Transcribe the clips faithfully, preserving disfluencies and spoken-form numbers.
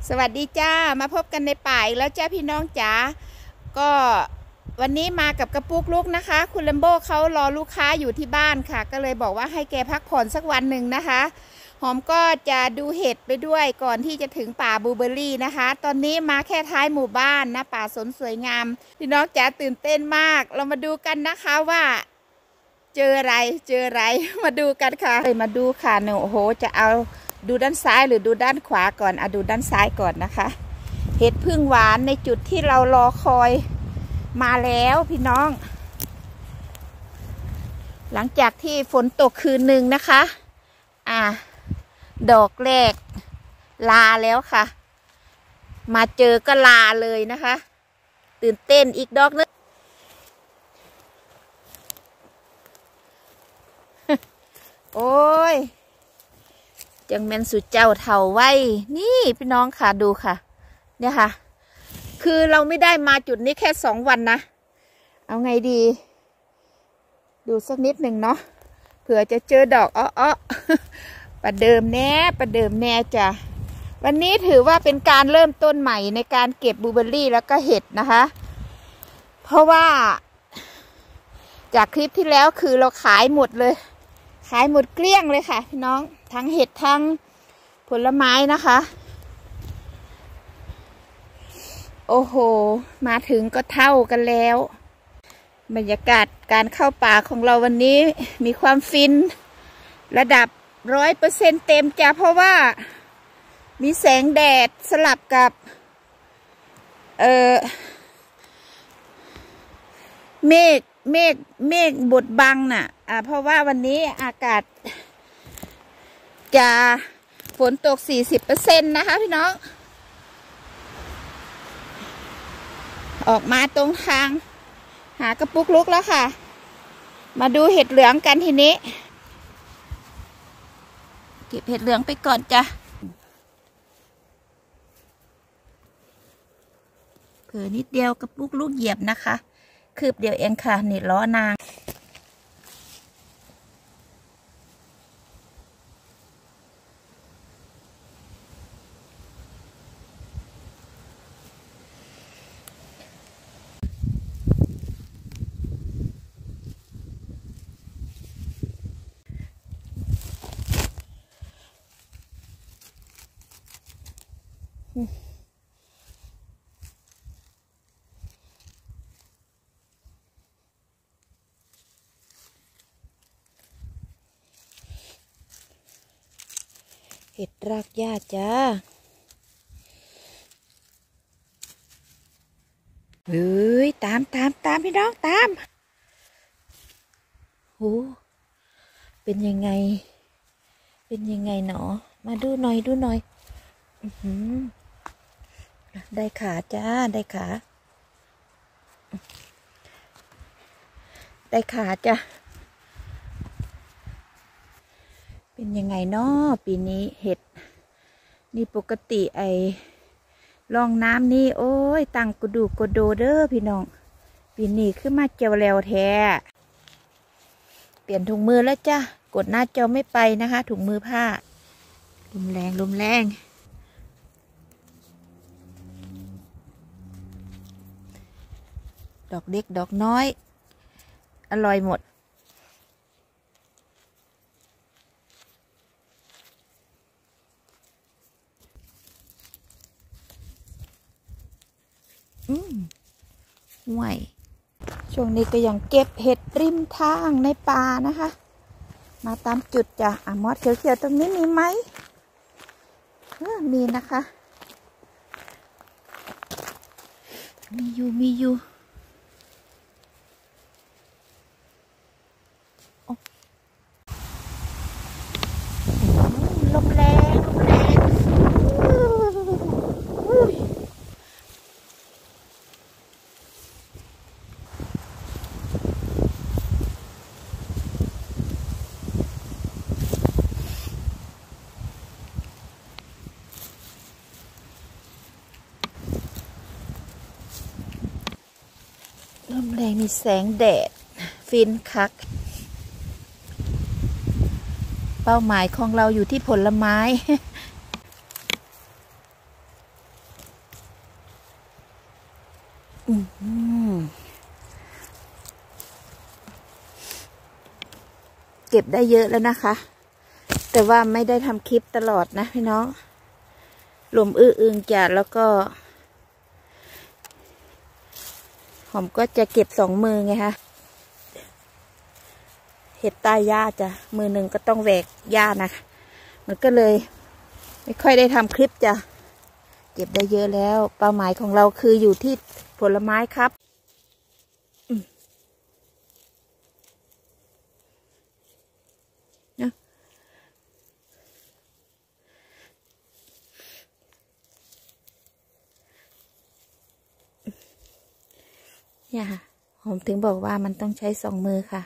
สวัสดีจ้ามาพบกันในป่าอีกแล้วจ้าพี่น้องจ๋าก็วันนี้มากับกระปุกลูกนะคะคุณลัมโบ้เขารอลูกค้าอยู่ที่บ้านค่ะก็เลยบอกว่าให้แกพักผ่อนสักวันหนึ่งนะคะหอมก็จะดูเห็ดไปด้วยก่อนที่จะถึงป่าบลูเบอร์รี่นะคะตอนนี้มาแค่ท้ายหมู่บ้านนะป่าสนสวยงามพี่น้องจ๋าตื่นเต้นมากเรามาดูกันนะคะว่าเจออะไรเจออะไรมาดูกันค่ะเลยมาดูค่ะหนูโอ้โหจะเอาดูด้านซ้ายหรือดูด้านขวาก่อนอ่ะดูด้านซ้ายก่อนนะคะเห็ดพึ่งหวานในจุดที่เรารอคอยมาแล้วพี่น้องหลังจากที่ฝนตกคืนหนึ่งนะคะอ่ะดอกแรกลาแล้วค่ะมาเจอก็ลาเลยนะคะตื่นเต้นอีกดอกนึงโอ้ยจังแมนสุดเจ้าเถ่าไว้นี่พี่น้องค่ะดูค่ะเนี่ยค่ะคือเราไม่ได้มาจุดนี้แค่สองวันนะเอาไงดีดูสักนิดหนึ่งเนาะเผื่อจะเจอดอกอ้อๆประเดิมแน่ประเดิมแน่จ้ะวันนี้ถือว่าเป็นการเริ่มต้นใหม่ในการเก็บบลูเบอร์รี่แล้วก็เห็ดนะคะเพราะว่าจากคลิปที่แล้วคือเราขายหมดเลยขายหมดเกลี้ยงเลยค่ะพี่น้องทั้งเห็ดทั้งผลไม้นะคะโอ้โหมาถึงก็เท่ากันแล้วบรรยากาศการเข้าป่าของเราวันนี้มีความฟินระดับร้อยเปอร์เซ็นต์เต็มจ้ะเพราะว่ามีแสงแดดสลับกับเอ่อเมฆเมฆเมฆบดบังน่ะอ่าเพราะว่าวันนี้อากาศจะฝนตก สี่สิบเปอร์เซ็นต์ นะคะพี่น้องออกมาตรงทางหากระปุกลุกแล้วค่ะมาดูเห็ดเหลืองกันทีนี้เก็บเห็ดเหลืองไปก่อนจ้ะเผื่อนิดเดียวกระปุกลูกเหยียบนะคะคืบเดียวเองค่ะนี่ล้อนางเห็ดรากหญ้าจ้าเฮ้ยตามตามตามพี่น้องตามโหเป็นยังไงเป็นยังไงหนอมาดูหน่อยดูหน่อยอือหือได้ขาจ้าได้ขาได้ขาจ้ะเป็นยังไงเนาะปีนี้เห็ดนี่ปกติไอ้ร่องน้ำนี่โอ้ยตั้งกระดูกกระโดเด้อพี่น้องปีนี้ขึ้นมาเจียวแล้วแท้เปลี่ยนถุงมือแล้วจ้ะกดหน้าจอไม่ไปนะคะถุงมือผ้าลมแรงลมแรงดอกเล็กดอกน้อยอร่อยหมดอืมห่วยช่วงนี้ก็ยังเก็บเห็ดริมทางในป่านะคะมาตามจุดจ้ะอ่ะมอดเขียวๆตรงนี้มีไหมมีนะคะมีอยู่มีอยู่ลมแรงลมแรงลมแรงมีแสงแดดฟินคักเป้าหมายของเราอยู่ที่ผลไม้อืมเก็บได้เยอะแล้วนะคะ แต่ว่าไม่ได้ทำคลิปตลอดนะพี่น้องลมอื้ออึงจัดแล้วก็ผมก็จะเก็บสองมือไงคะเห็ดใต้หญ้าจ้ะมือหนึ่งก็ต้องแหวกหญ้านะมันก็เลยไม่ค่อยได้ทำคลิปจ้ะเก็บได้เยอะแล้วเป้าหมายของเราคืออยู่ที่ผลไม้ครับเนี่ยค่ะผมถึงบอกว่ามันต้องใช้สองมือค่ะ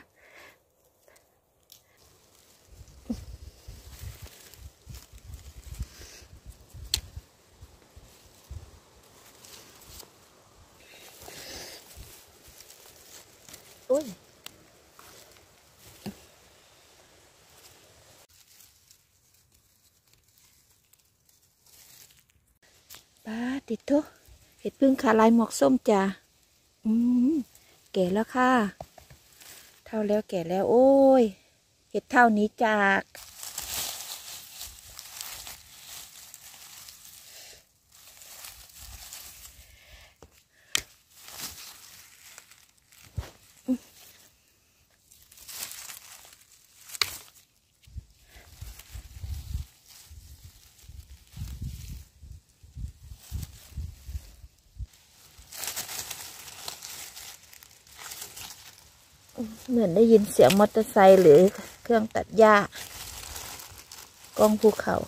โอ้ยป้าติดทุเห็ดพึ่งขาลายหมวกส้มจ้ะอืมแก่แล้วค่ะเท่าแล้วแก่แล้วโอ้ยเห็ดเท่านี้จากเหมือนได้ยินเสียงมอเตอร์ไซค์หรือเครื่องตัดหญ้ากล้องภูเขา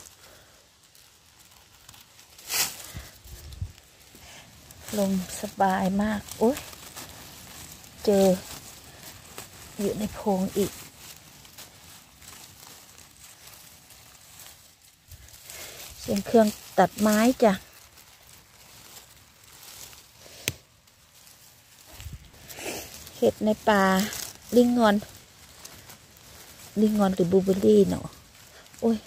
ลมสบายมากโอ้ยเจออยู่ในโพรงอีกเสียงเครื่องตัดไม้จ้ะเห็ดในป่าลิงงอนลิงงอนหรือบลูเบอร์รี่เนาะโอ้ย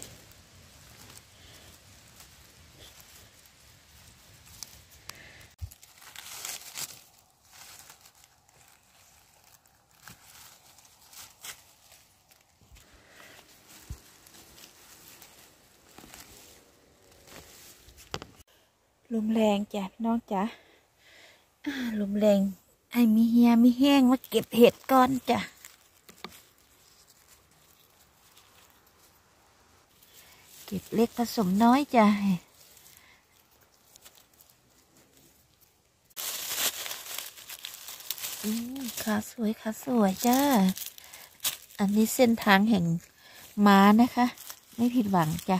ลมแรงจ้ะพี่น้องจ้ะลมแรงไอ้มีเฮียมีแห้งมาเก็บเห็ดก่อนจ้ะเก็บเล็กผสมน้อยจ้ะอืมขาสวยขาสวยจ้าอันนี้เส้นทางแห่งม้านะคะไม่ผิดหวังจ้ะ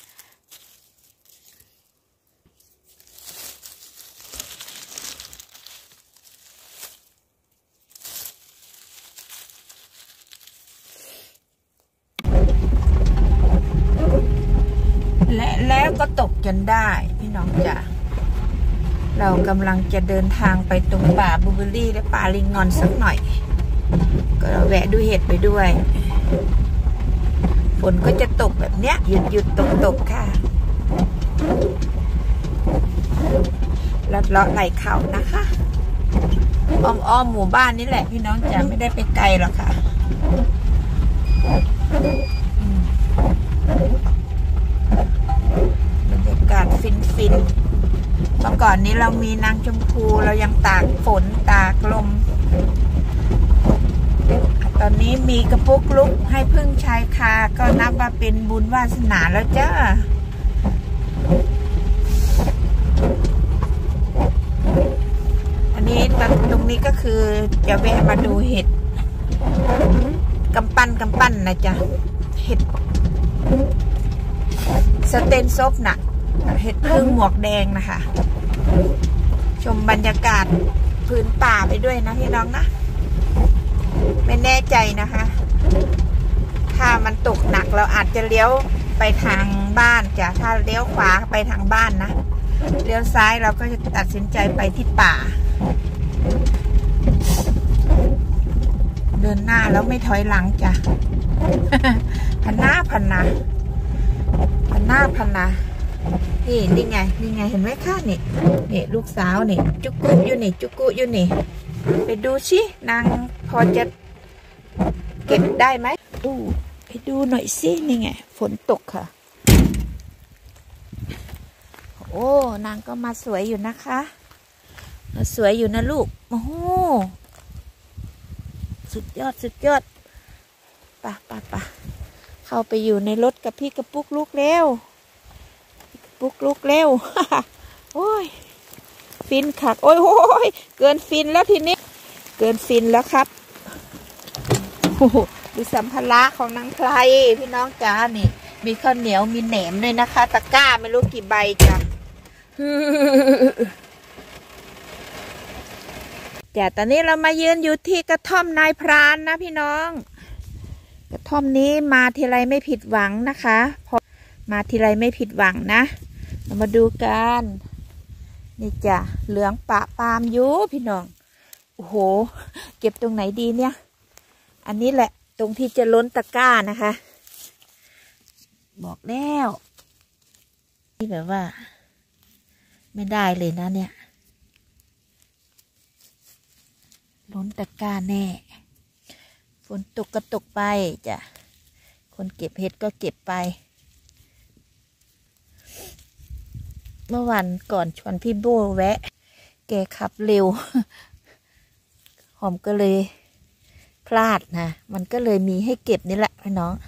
และแล้วก็ตกจนได้พี่น้องจ๋าเรากำลังจะเดินทางไปตรงป่าบลูเบอร์รี่และป่าลิงงอนสักหน่อยก็แวะดูเห็ดไปด้วยฝนก็จะตกแบบเนี้ยหยุดหยุดตกตกค่ะลัดเลาะไหลเขานะคะอ้อมอ้อมหมู่บ้านนี่แหละพี่น้องจ๋าไม่ได้ไปไกลหรอกค่ะบรรยากาศฟินฟินเมื่อก่อนนี้เรามีนางชมพูเรายังตากฝนตากลมตอนนี้มีกระปุกลุกให้พึ่งชายคาก็นับว่าเป็นบุญวาสนาแล้วจ้าอันนี้ตรงนี้ก็คือจะแวะมาดูเห็ดกำปั้นกำปั้นนะจ๊ะเห็ดสเตนซบน่ะเห็ดพึ่งหมวกแดงนะคะชมบรรยากาศพื้นป่าไปด้วยนะพี่น้องนะไม่แน่ใจนะคะถ้ามันตกหนักเราอาจจะเลี้ยวไปทางบ้านจ้ะถ้าเลี้ยวขวาไปทางบ้านนะเลี้ยวซ้ายเราก็จะตัดสินใจไปที่ป่าเดินหน้าแล้วไม่ถอยหลังจ้ะพันหน้าพันนาพันหน้าพันนานี่นี่ไงนี่ไงเห็นไหมคะนี่นี่ลูกสาวนี่จุกุอยู่นี่จุกุอยู่นี่ไปดูชินางพอจะเก็บได้ไหมอู้ไปดูหน่อยสินี่ไงฝนตกค่ะโอ้นางก็มาสวยอยู่นะคะมาสวยอยู่นะลูกโอ้โหสุดยอดสุดยอดป่ะป่ะป่ะเข้าไปอยู่ในรถกับพี่กระปุกลูกเร็วปุกลุกเร็ว โอ้ยฟินขักโอ้ยโอ้ยเกินฟินแล้วทีนี้เกินฟินแล้วครับดูสัมภาระของนางไพรพี่น้องจ้านี่มีข้าวเหนียวมีแหนมด้วยนะคะตะกร้าไม่รู้กี่ใบจ้ะจ้ะตอนนี้เรามายืนอยู่ที่กระท่อมนายพรานนะพี่น้องกระท่อมนี้มาทีไรไม่ผิดหวังนะคะพอมาทีไรไม่ผิดหวังนะเรามาดูกันนี่จ้ะเหลืองปะปามอยู่พี่น้องโอ้โหเก็บตรงไหนดีเนี่ยอันนี้แหละตรงที่จะล้นตะกร้านะคะบอกแล้วนี่แบบว่าไม่ได้เลยนะเนี่ยล้นตะกร้าแน่ฝนตกก็ตกไปจ้ะคนเก็บเห็ดก็เก็บไปเมื่อวันก่อนชวนพี่โบแวะแกขับเร็วหอมก็เลยพลาดนะมันก็เลยมีให้เก็บนี่แหละพี่น้อง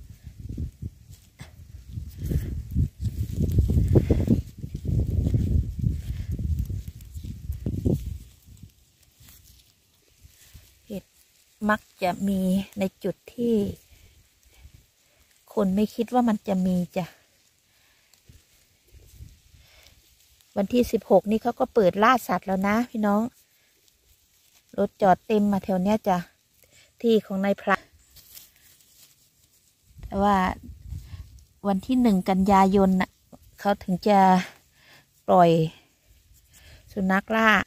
เห็ดมักจะมีในจุดที่คนไม่คิดว่ามันจะมีจ้ะวันที่สิบหกนี่เขาก็เปิดล่าสัตว์แล้วนะพี่น้องรถจอดเต็มมาแถวเนี้ยจ้ะที่ของนายพระแต่ว่าวันที่หนึ่งกันยายนน่ะเขาถึงจะปล่อยสุนัขล่า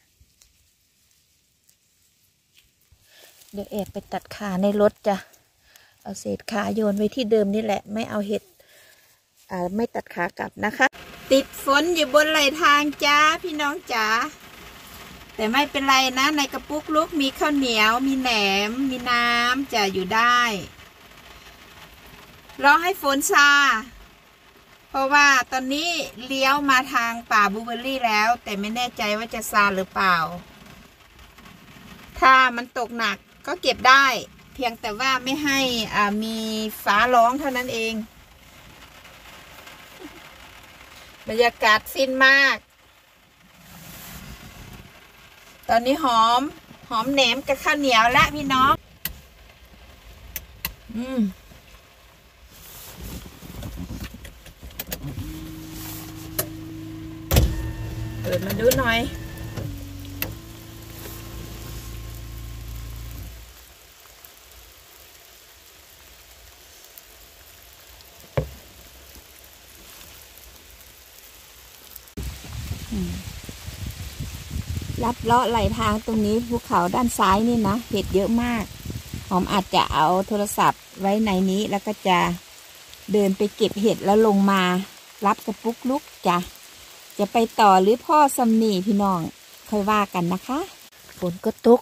เดี๋ยวแอบไปตัดขาในรถจ้ะเอาเศษขาโยนไว้ที่เดิมนี่แหละไม่เอาเห็ดอ่าไม่ตัดขากลับนะคะติดฝนอยู่บนไหลทางจ้าพี่น้องจ๋าแต่ไม่เป็นไรนะในกระปุกลูกมีข้าวเหนียวมีแหนมมีน้ำจะอยู่ได้รอให้ฝนซาเพราะว่าตอนนี้เลี้ยวมาทางป่าบลูเบอร์รี่แล้วแต่ไม่แน่ใจว่าจะซาหรือเปล่าถ้ามันตกหนักก็เก็บได้เพียงแต่ว่าไม่ให้อ่ามีฟ้าร้องเท่านั้นเองบรรยากาศฟินมากตอนนี้หอมหอมแหนมกับข้าวเหนียวและพี่น้องอืมเปิดมาดูหน่อยลัดเลาะไหลทางตรงนี้ภูเขาด้านซ้ายนี่นะเห็ดเยอะมากหอมอาจจะเอาโทรศัพท์ไว้ในนี้แล้วก็จะเดินไปเก็บเห็ดแล้วลงมารับกระปุกลุกจ้ะจะไปต่อหรือพ่อสำนีพี่น้องค่อยว่ากันนะคะฝนก็ตก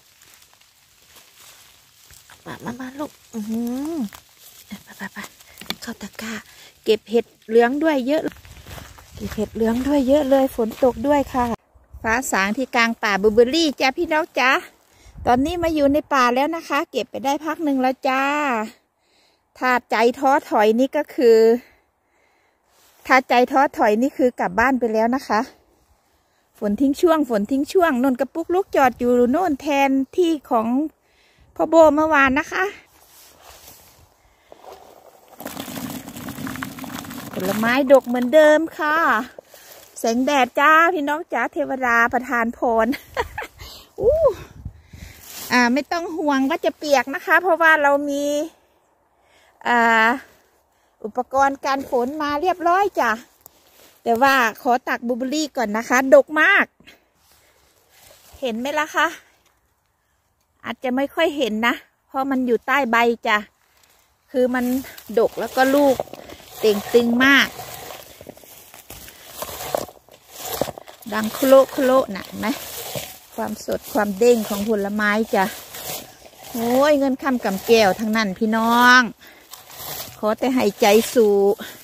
มามามาลูกอือหือไปไปไปเข้าตะกร้าเก็บเห็ดเหลืองด้วยเยอะเก็บเห็ดเหลืองด้วยเยอะเลยฝนตกด้วยค่ะฟ้าสางที่กลางป่าบลูเบอร์รี่จ้าพี่น้องจ้าตอนนี้มาอยู่ในป่าแล้วนะคะเก็บไปได้พักหนึ่งแล้วจ้าถ้าใจท้อถอยนี่ก็คือถ้าใจท้อถอยนี่คือกลับบ้านไปแล้วนะคะฝนทิ้งช่วงฝนทิ้งช่วงนนกระปุกลูกจอดอยู่โน่นแทนที่ของพ่อโบเมื่อวานนะคะผลไม้ดกเหมือนเดิมค่ะแสงแดดจ้าพี่น้องจ้าเทวดาประทานพร อู้อ่าไม่ต้องห่วงว่าจะเปียกนะคะเพราะว่าเรามีอ่าอุปกรณ์การฝนมาเรียบร้อยจ้ะแต่ว่าขอตักบลูเบอร์รี่ก่อนนะคะดกมากเห็นไหมล่ะคะอาจจะไม่ค่อยเห็นนะเพราะมันอยู่ใต้ใบจ้ะคือมันดกแล้วก็ลูกเต่งตึงมากดังโคโลโคโลน่ะไหมความสดความเด้งของผลไม้จ้ะโอ้ยเงินคำกำแก้วทั้งนั้นพี่น้องขอแต่ให้ใจสู้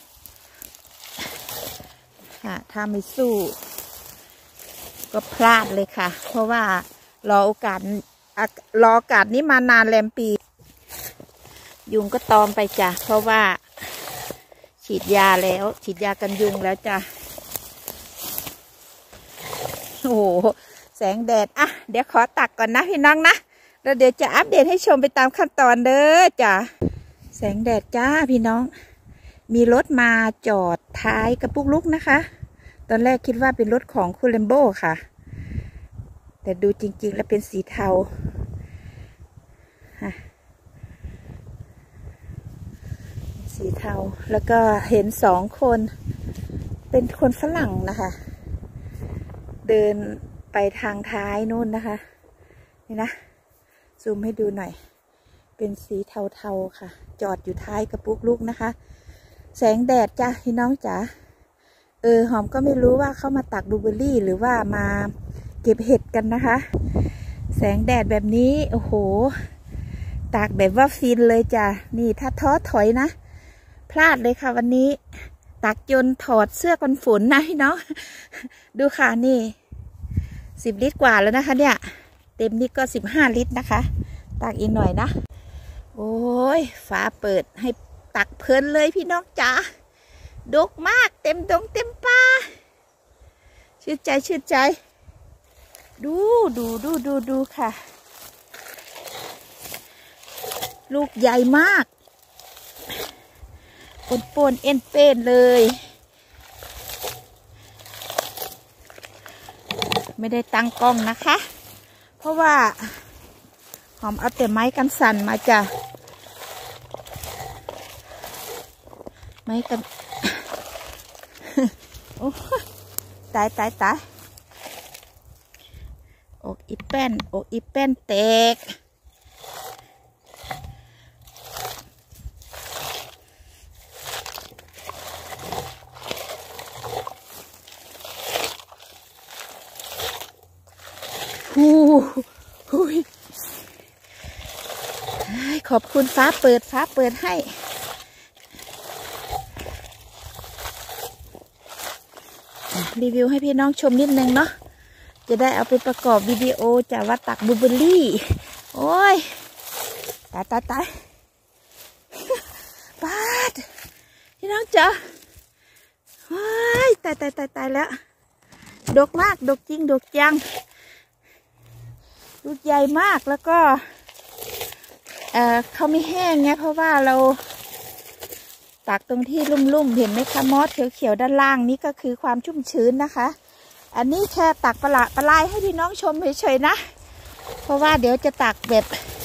ค่ะถ้าไม่สู้ก็พลาดเลยค่ะเพราะว่ารอโอกาสรอโอกาสนี้มานานแรมปียุงก็ตอมไปจ้ะเพราะว่าฉีดยาแล้วฉีดยากันยุงแล้วจ้ะโอ้โหแสงแดดอ่ะเดี๋ยวขอตักก่อนนะพี่น้องนะแล้วเดี๋ยวจะอัปเดตให้ชมไปตามขั้นตอนเด้อจ้ะแสงแดดจ้าพี่น้องมีรถมาจอดท้ายกระปุกลุกนะคะตอนแรกคิดว่าเป็นรถของคุณเลมโบค่ะแต่ดูจริงๆแล้วเป็นสีเทาสีเทาแล้วก็เห็นสองคนเป็นคนฝรั่งนะคะเดินไปทางท้ายนู่นนะคะนี่นะซูมให้ดูหน่อยเป็นสีเทาๆค่ะจอดอยู่ท้ายกระปุกลูกนะคะแสงแดดจ้ะพี่น้องจ๋าเออหอมก็ไม่รู้ว่าเข้ามาตักบลูเบอร์รี่หรือว่ามาเก็บเห็ดกันนะคะแสงแดดแบบนี้โอ้โหตากแบบว่าฟินเลยจ้ะนี่ถ้าท้อถอยนะพลาดเลยค่ะวันนี้ตักจนถอดเสื้อกันฝนนะพี่น้องดูค่ะนี่สิบลิตรกว่าแล้วนะคะเนี่ยเต็มนี่ก็สิบห้าลิตรนะคะตักอีกหน่อยนะโอ้ยฟ้าเปิดให้ตักเพลินเลยพี่น้องจ๋าดกมากเต็มดงเต็มป่าชื่นใจชื่นใจดูดูดูดูดูค่ะลูกใหญ่มากปนปนเอ็นเป็นเลยไม่ได้ตั้งกล้องนะคะเพราะว่าหอมเอาแต่ไม้กันสั่นมาจ้ะไม้กันโอ้ตายตายตายอกอีแป้นอกอีแป้นแตกฮู้ฮู้ขอบคุณฟ้าเปิดฟ้าเปิดให้รีวิวให้พี่น้องชมนิดนึงเนาะจะได้เอาไปประกอบวิดีโอจากว่าตักบลูเบอร์รี่โอ้ยตายตายตายปาดพี่น้องจ๋าว้ายตายตายตายตายแล้วดกมากดกจริงดกจังลูกใหญ่มากแล้วก็เอ่อเขาไม่แห้งไงเพราะว่าเราตักตรงที่ลุ่มๆเห็นไหมคะมอสเขียวๆด้านล่างนี้ก็คือความชุ่มชื้นนะคะอันนี้แค่ตักปลาปลายให้พี่น้องชมเฉยๆนะเพราะว่าเดี๋ยวจะตักแบบ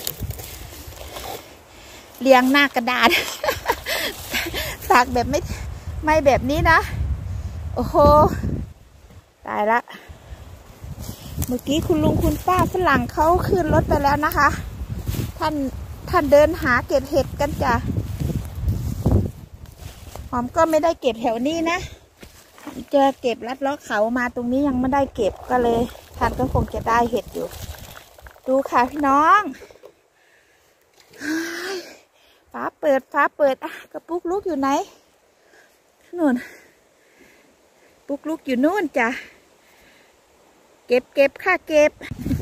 เรียงหน้ากระดาษ ตักแบบไม่ไม่แบบนี้นะโอ้โหตายละเมื่อกี้คุณลุงคุณป้าฝรั่งเขาขึ้นรถไปแล้วนะคะท่านท่านเดินหาเก็บเห็ดกันจ้ะหอมก็ไม่ได้เก็บแถวนี้นะจะเก็บลัดเลาะเขามาตรงนี้ยังไม่ได้เก็บก็เลยท่านก็คงจะได้เห็ดอยู่ดูค่ะพี่น้องฟ้าเปิดฟ้าเปิดอ่ะกระปุกลูกอยู่ไหนนู่นปุกลูกอยู่นู่นจ้ะเก็บเก็บค่ะเก็บ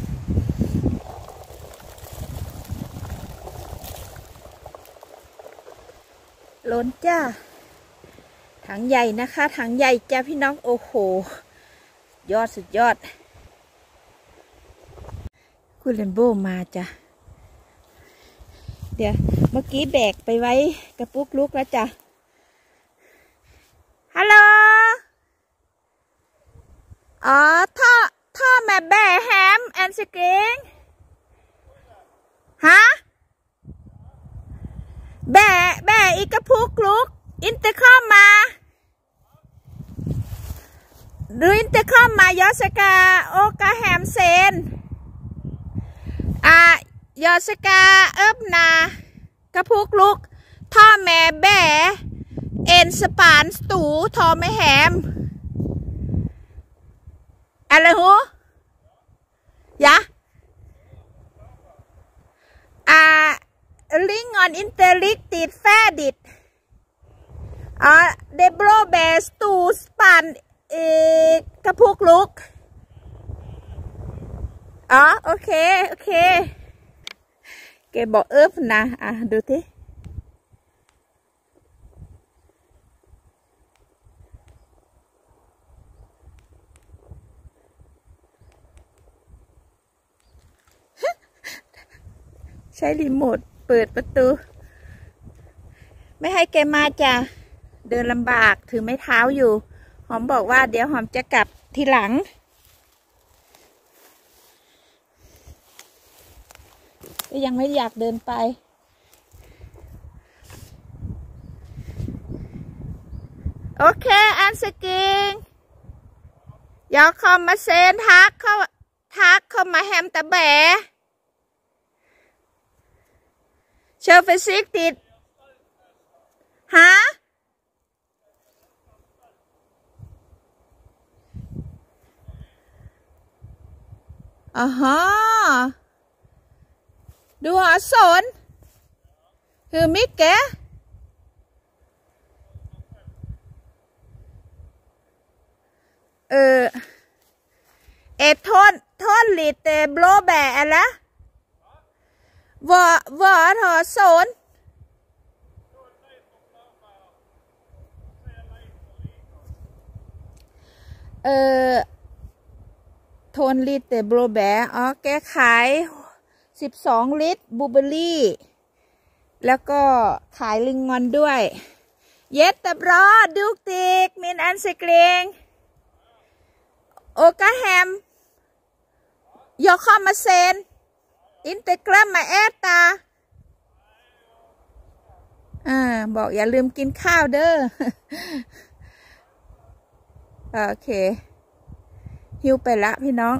ล้นจ้าถังใหญ่นะคะถังใหญ่จ้าพี่น้องโอ้โหยอดสุดยอดคุณเลมโบมาจ้ะเดี๋ยวเมื่อกี้แบกไปไว้กระปุกลูกแล้วจ้ะฮัลโหลอ๋อท่อท่อแม่แบแฮมแอนสกิงฮะแบแบอีกกระปุกลูกอินเตอร์คอมมาดูอินเตอร์คอมมายอสกาโอกาแฮมเซนอ่ายอสกาเอิบนากระปุกลูกท่อแม่แบเอ็นสปานสตูทอไม่แฮมเลยหูยะอ่าลิงออนอินเตอร์ลิกติดแฟดิดอ่าเดบโรเบสตูสปันเอกกระพุกลุกอ๋อโอเคโอเคแกบอกเอิบนะอ่ะดูทีใช้รีโมทเปิดประตูไม่ให้แกมาจ้ะเดินลำบากถือไม้เท้าอยู่หอมบอกว่าเดี๋ยวหอมจะกลับทีหลังก็ยังไม่อยากเดินไปโอเคอันสกิงอยากเข้ามาเซนทักเข้าทักเข้ามาแฮมตะแบเชอร์ฟิสิกติดฮะอ๋อฮะดูหอสนคือมิกแกเออเอทอนทอนลิตเตบโลแบะอะไรวอวอหอสนเออโทนลิตรแต่บลูแบร์อ๋อแกขายสิบสองลิตรบูเบอรี่แล้วก็ขายลิงงอนด้วยเย็ดตะบรอดูกติกมินอันสเกรงโอกาแฮมยอคอมาเซนอินเตกรัมมาแอตตาอ่าบอกอย่าลืมกินข้าวเด้อโอเคหิวไปละพี่น้อง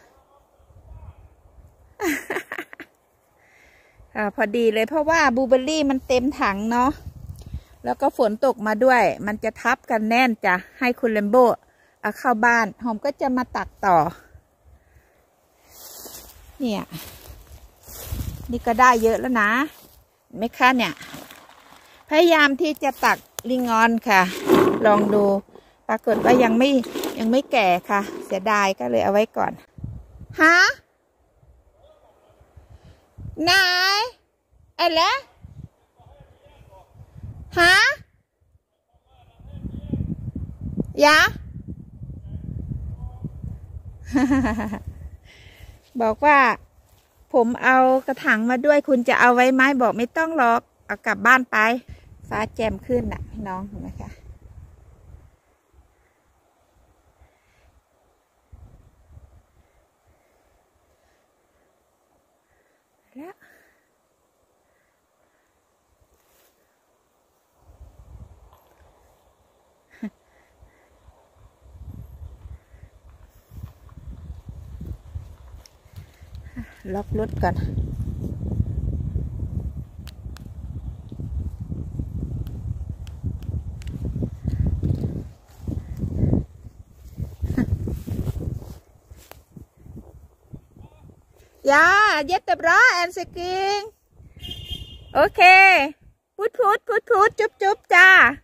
อ่าพอดีเลยเพราะว่าบลูเบอร์รี่มันเต็มถังเนาะแล้วก็ฝนตกมาด้วยมันจะทับกันแน่นจ้ะให้คุณเลมโบเอาเข้าบ้านหอมก็จะมาตักต่อเนี่ยนี่ก็ได้เยอะแล้วนะไม่คะเนี่ยพยายามที่จะตักลิงออนค่ะลองดูปรากฏว่ายังไม่ยังไม่แก่ค่ะเสียดายก็เลยเอาไว้ก่อนฮะนายอะไรฮะยะ บอกว่าผมเอากระถางมาด้วยคุณจะเอาไว้ไหมบอกไม่ต้องหรอกเอากลับบ้านไปฟ้าแจ่มขึ้นน่ะพี่น้องเห็นไหมคะแล้วล็อกรถก่อนยาเย็ดตะบร้าแอนสกิงโอเคพูดพูดพูดพูดจุ๊บจุ๊บจ้า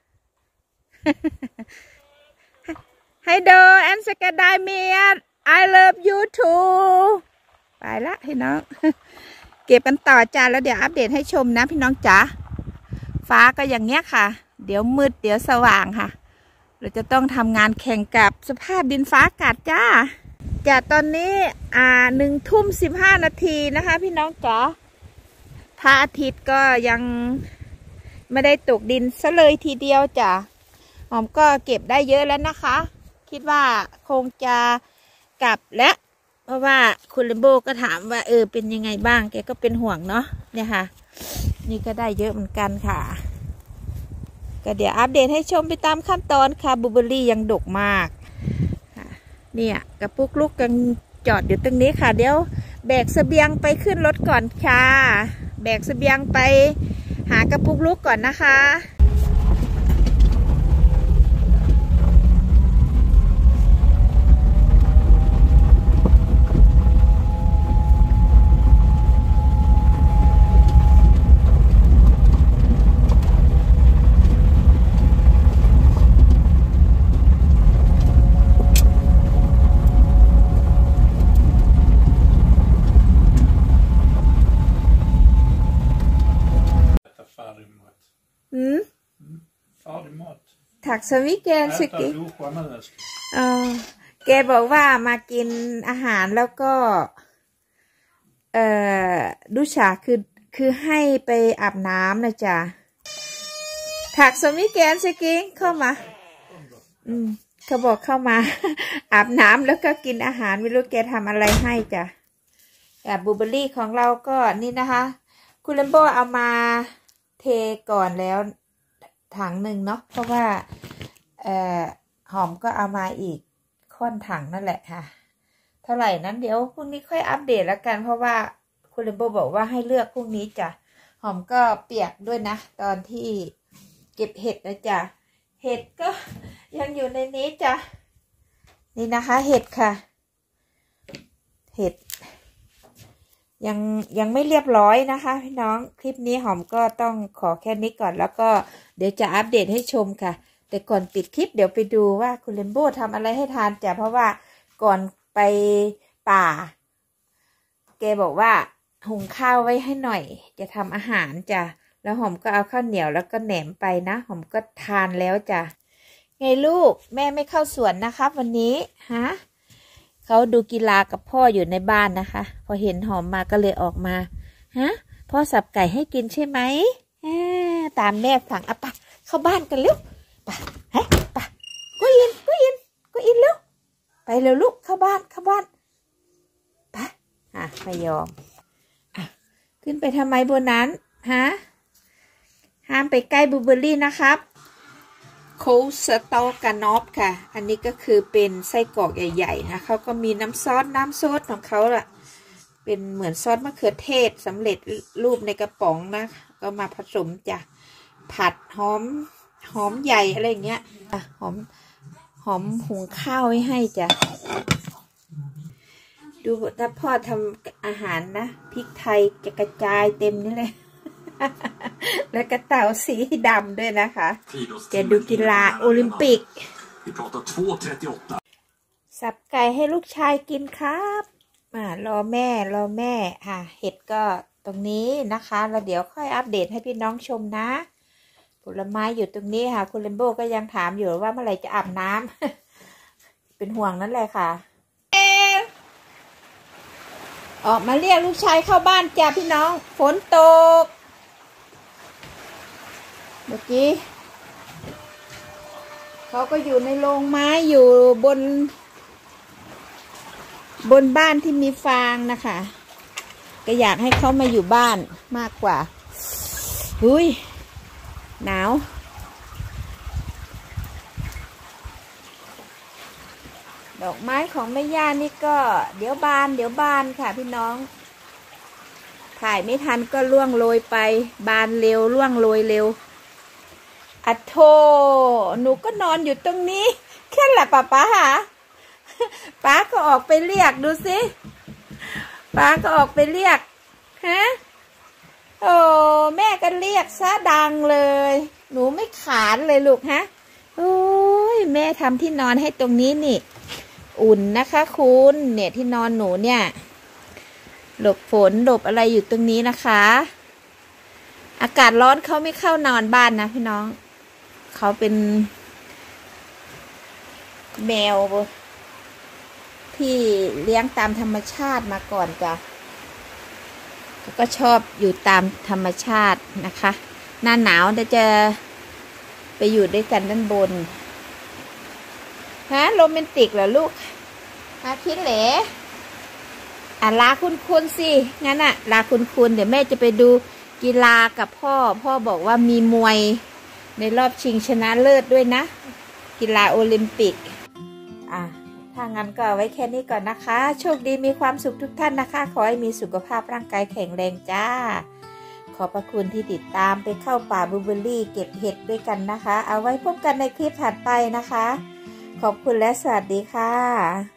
ให้ดูแอนสกดายเมีย I love you too ไปละพี่น้อง เก็บกันต่อจ้าแล้วเดี๋ยวอัปเดตให้ชมนะพี่น้องจ๋าฟ้าก็อย่างเงี้ยค่ะเดี๋ยวมืดเดี๋ยวสว่างค่ะเราจะต้องทำงานแข่งกับสภาพดินฟ้าอากาศจ้าจากตอนนี้อ่าหนึ่งทุ่มสิบห้านาทีนะคะพี่น้องจ๋าพระอาทิตย์ก็ยังไม่ได้ตกดินซะเลยทีเดียวจ้ะหอมก็เก็บได้เยอะแล้วนะคะคิดว่าคงจะกลับและเพราะว่าคุณเลมโบก็ถามว่าเออเป็นยังไงบ้างแกก็เป็นห่วงเนาะเนี่ยค่ะนี่ก็ได้เยอะเหมือนกันค่ะก็เดี๋ยวอัปเดตให้ชมไปตามขั้นตอนค่ะบลูเบอร์รี่ยังดกมากเนี่ยกระปุกลูกกันจอดอยู่ตรงนี้ค่ะเดี๋ยวแบกเสบียงไปขึ้นรถก่อนค่ะแบกเสบียงไปหากระปุกลูกก่อนนะคะกสวิแกนสกิเออแกบอกว่ามากินอาหารแล้วก็เอ่อดูฉาคือคือให้ไปอาบน้ำนะจ๊ะถักสวิแกนสกิเข้ามาอืมเขาบอกเข้ามา อาบน้ำแล้วก็กินอาหารไม่รู้แกทำอะไรให้จ้ะแบบบลูเบอร์รี่ของเราก็นี่นะคะคุณเลมโบเอามาเทก่อนแล้วถังหนึ่งเนาะเพราะว่าเอ่อหอมก็เอามาอีกค่อนถังนั่นแหละค่ะเท่าไหร่นั้นเดี๋ยวพรุ่งนี้ค่อยอัปเดตแล้วกันเพราะว่าคุณเลมโบบอกว่าให้เลือกพรุ่งนี้จ้ะหอมก็เปียกด้วยนะตอนที่เก็บเห็ดนะจ๊ะเห็ดก็ยังอยู่ในนี้จ้ะนี่นะคะเห็ดค่ะเห็ดยังยังไม่เรียบร้อยนะคะพี่น้องคลิปนี้หอมก็ต้องขอแค่นี้ก่อนแล้วก็เดี๋ยวจะอัปเดตให้ชมค่ะแต่ก่อนปิดคลิปเดี๋ยวไปดูว่าคุณเลมโบ้ทำอะไรให้ทานจ้ะเพราะว่าก่อนไปป่าแกบอกว่าหุงข้าวไว้ให้หน่อยจะทำอาหารจ้ะแล้วหอมก็เอาข้าวเหนียวแล้วก็แหนมไปนะหอมก็ทานแล้วจ้ะไงลูกแม่ไม่เข้าสวนนะครับวันนี้ฮะเขาดูกีฬากับพ่ออยู่ในบ้านนะคะพอเห็นหอมมาก็เลยออกมาฮะพ่อสับไก่ให้กินใช่ไหมตามแม่สั่งอ่ะปะเข้าบ้านกันเร็วปะฮะปะกุยินกุยินกุยินเร็วไปเร็วลูกเข้าบ้านเข้าบ้านปะอ่ะไม่ยอมอ่ะขึ้นไปทำไมบนนั้นฮะห้ามไปใกล้บลูเบอร์รี่นะครับโคสตอการนอฟค่ะอันนี้ก็คือเป็นไส้กรอกใหญ่ๆนะเขาก็มีน้ำซอสน้ำซอสของเขาล่ะเป็นเหมือนซอสมะเขือเทศสำเร็จรูปในกระป๋องนะก็มาผสมจ้ะผัดหอมหอมใหญ่อะไรอย่างเงี้ยอ่ะหอมหอมหุงข้าวไว้ให้จ้ะดูถ้าพ่อทำอาหารนะพริกไทยจะกระจายเต็มนี่เลยแล้วก็เต่าสีดำด้วยนะคะจะดูกีฬาโอลิมปิกสับไก่ให้ลูกชายกินครับอ่ารอแม่รอแม่อ่ะเห็ดก็ตรงนี้นะคะแล้วเดี๋ยวค่อยอัปเดตให้พี่น้องชมนะผลไม้อยู่ตรงนี้ค่ะคุณเลมโบก็ยังถามอยู่ว่าเมื่อไหร่จะอาบน้ำ เป็นห่วงนั่นแหละค่ะออกมาเรียกลูกชายเข้าบ้านจ้าพี่น้องฝนตกเมื่อกี้เขาก็อยู่ในโรงไม้อยู่บนบนบ้านที่มีฟางนะคะก็อยากให้เขามาอยู่บ้านมากกว่าหุยหนาวดอกไม้ของแม่ย่านี่ก็เดี๋ยวบานเดี๋ยวบานค่ะพี่น้องถ่ายไม่ทันก็ล่วงโรยไปบานเร็วล่วงโรยเร็วอะโธหนูก็นอนอยู่ตรงนี้แค่แหละป้าป้าหาป้าก็ออกไปเรียกดูสิป้าก็ออกไปเรียกฮะโอ้แม่ก็เรียกซะดังเลยหนูไม่ขานเลยลูกฮะโอ้ยแม่ทำที่นอนให้ตรงนี้นี่อุ่นนะคะคุณเนี่ยที่นอนหนูเนี่ยหลบฝนหลบอะไรอยู่ตรงนี้นะคะอากาศร้อนเขาไม่เข้านอนบ้านนะพี่น้องเขาเป็นแมวที่เลี้ยงตามธรรมชาติมาก่อนจ้ะก็ชอบอยู่ตามธรรมชาตินะคะหน้าหนาวจะไปอยู่ด้วยกันด้านบนฮะโรแมนติกเหรอลูกฮะคิดเหรออ่ะลาคุณคุณสิงั้นอ่ะลาคุณคุณเดี๋ยวแม่จะไปดูกีฬากับพ่อพ่อบอกว่ามีมวยในรอบชิงชนะเลิศด้วยนะกีฬาโอลิมปิกอ่ะถ้างั้นก็ไว้แค่นี้ก่อนนะคะโชคดีมีความสุขทุกท่านนะคะขอให้มีสุขภาพร่างกายแข็งแรงจ้าขอบพระคุณที่ติดตามไปเข้าป่าบลูเบอร์รี่เก็บเห็ดด้วยกันนะคะเอาไว้พบกันในคลิปถัดไปนะคะขอบคุณและสวัสดีค่ะ